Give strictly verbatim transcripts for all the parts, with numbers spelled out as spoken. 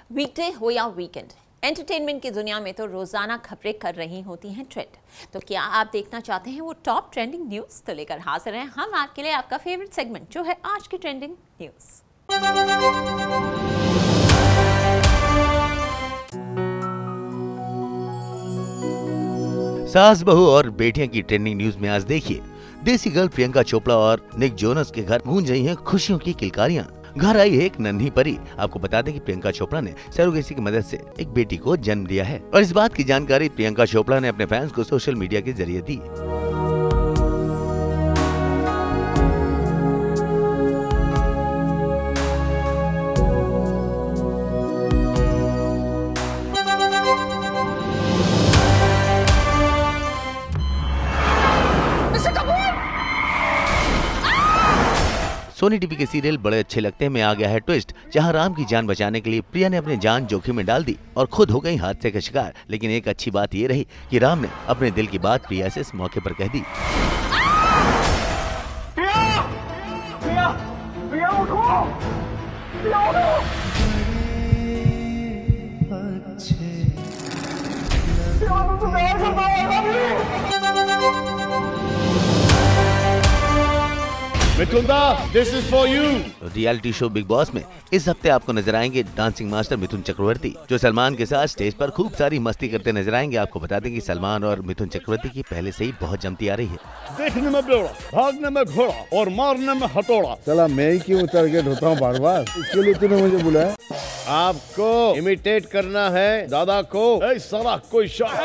वीकडे हो या weekend, entertainment की दुनिया में तो रोजाना खबरें कर रही होती हैं ट्रेंड। तो क्या आप देखना चाहते हैं वो टॉप ट्रेंडिंग न्यूज? तो लेकर हाजिर हैं हम आपके लिए आपका फेवरेट सेगमेंट, जो है आज की ट्रेंडिंग न्यूज। सास बहू और बेटियां की ट्रेंडिंग न्यूज में आज देखिए, देसी गर्ल प्रियंका चोपड़ा और निक जोनस के घर गूंज रही हैं खुशियों की किलकारियां। घर आई है एक नन्ही परी। आपको बता दें कि प्रियंका चोपड़ा ने सरोगेसी की मदद से एक बेटी को जन्म दिया है और इस बात की जानकारी प्रियंका चोपड़ा ने अपने फैंस को सोशल मीडिया के जरिए दी। सोनी टीवी के सीरियल बड़े अच्छे लगते हैं में आ गया है ट्विस्ट, जहां राम की जान बचाने के लिए प्रिया ने अपनी जान जोखिम में डाल दी और खुद हो गई हादसे का शिकार। लेकिन एक अच्छी बात ये रही कि राम ने अपने दिल की बात प्रिया से इस मौके पर कह दी। प्रिया, प्रिया, प्रिया उठो, प्रिया उठो। Mithunda, this is for you। Reality show Big Boss में इस हफ्ते आपको नजर आएंगे डांसिंग मास्टर मिथुन चक्रवर्ती, जो सलमान के साथ स्टेज पर खूब सारी मस्ती करते नजर आएंगे। आपको बता दें कि सलमान और मिथुन चक्रवर्ती की पहले से ही बहुत जमती आ रही है। देखने में बेवड़ा, भागने में घोड़ा और मारने में हथौड़ा। चला मैं ही क्यों टारगेट होता हूँ बार बार? इसके लिए तूने मुझे बुलाया? आपको इमिटेट करना है दादा को। ऐ साला कोई शक,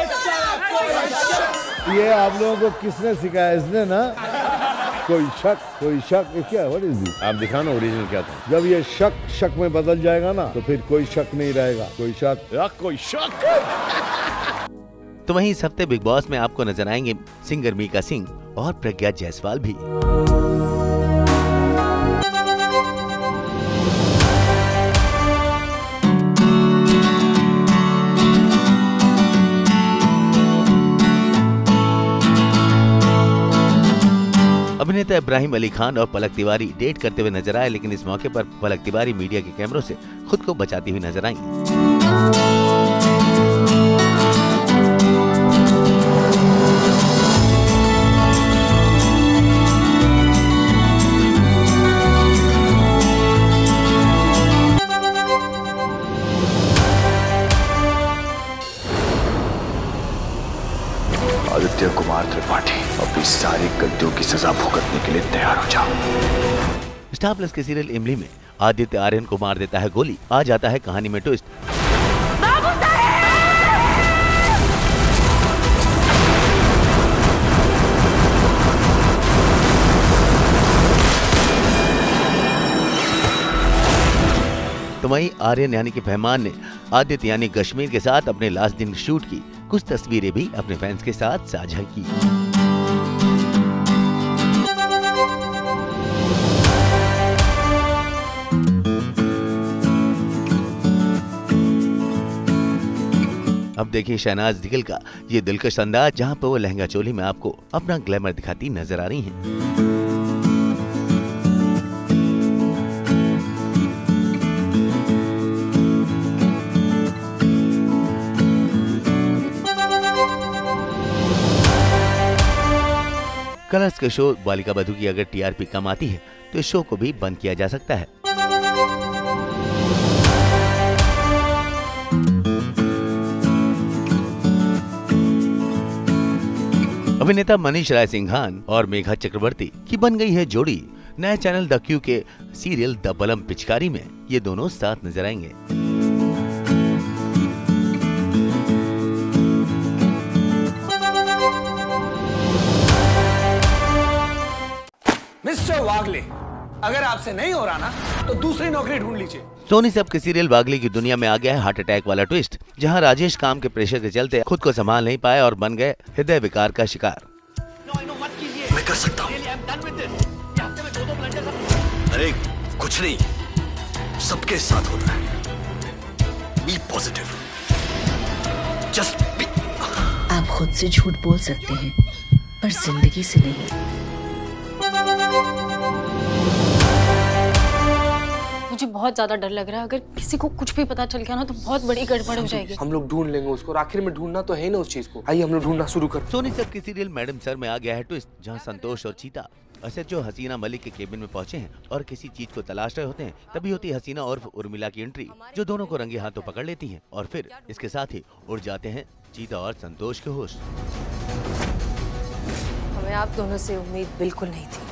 ये आप लोगों को किसने सिखाया? इसने ना। कोई शक, कोई शक, ये क्या? What is this? आप दिखाना ओरिजिनल क्या था। जब ये शक शक में बदल जाएगा ना, तो फिर कोई शक नहीं रहेगा। कोई शक या कोई शक। तो वहीं इस हफ्ते बिग बॉस में आपको नजर आएंगे सिंगर मीका सिंह और प्रज्ञा जायसवाल भी। अभिनेता इब्राहिम अली खान और पलक तिवारी डेट करते हुए नजर आए, लेकिन इस मौके पर पलक तिवारी मीडिया के कैमरों से खुद को बचाती हुई नजर आई। आदित्य कुमार त्रिपाठी, अपनी सारी गलतियों की सजा भुगतने के लिए तैयार हो जाओ। स्टार प्लस के सीरियल इमली में आदित्य आर्यन को मार देता है गोली। आ जाता है कहानी में ट्विस्ट। तो वहीं आर्यन यानी कि फहमान ने आदित्य यानी कश्मीर के साथ अपने लास्ट दिन शूट की कुछ तस्वीरें भी अपने फैंस के साथ साझा की। अब देखिए शहनाज गिल का ये दिलकश अंदाज, जहां पर वो लहंगा चोली में आपको अपना ग्लैमर दिखाती नजर आ रही हैं। कलर्स के शो बालिका बधू की अगर टीआरपी कम आती है तो इस शो को भी बंद किया जा सकता है। अभिनेता मनीष राय सिंघान और मेघा चक्रवर्ती की बन गई है जोड़ी। नए चैनल द क्यू के सीरियल द बलम पिचकारी में ये दोनों साथ नजर आएंगे। मिस्टर वागले, अगर आपसे नहीं हो रहा ना तो दूसरी नौकरी ढूंढ लीजिए। सोनी सब के सीरियल वागले की दुनिया में आ गया है हार्ट अटैक वाला ट्विस्ट, जहां राजेश काम के प्रेशर के चलते खुद को संभाल नहीं पाए और बन गए हृदय विकार का शिकार। मैं कर सकता हूँ। अरे कुछ नहीं, सबके साथ हो रहा है। Be positive, just be. आप खुद से झूठ बोल सकते हैं पर जिंदगी से नहीं। मुझे बहुत ज्यादा डर लग रहा है। अगर किसी को कुछ भी पता चल गया ना तो बहुत बड़ी गड़बड़ हो जाएगी। हम लोग ढूंढ लेंगे उसको और आखिर में ढूंढना तो है ना उस चीज को। आइए हम लोग ढूंढना शुरू कर। सोनी सब की सीरियल मैडम सर में आ गया है ट्विस्ट, जहां संतोष और चीता एसएचओ हसीना मलिक के केबिन में पहुंचे हैं और किसी चीज को तलाश रहे होते हैं। तभी होती है हसीना और उर्मिला की एंट्री, जो दोनों को रंगे हाथों पकड़ लेती हैं और फिर इसके साथ ही उड़ जाते हैं चीता और संतोष के होश। हमें आप दोनों से उम्मीद बिल्कुल नहीं थी।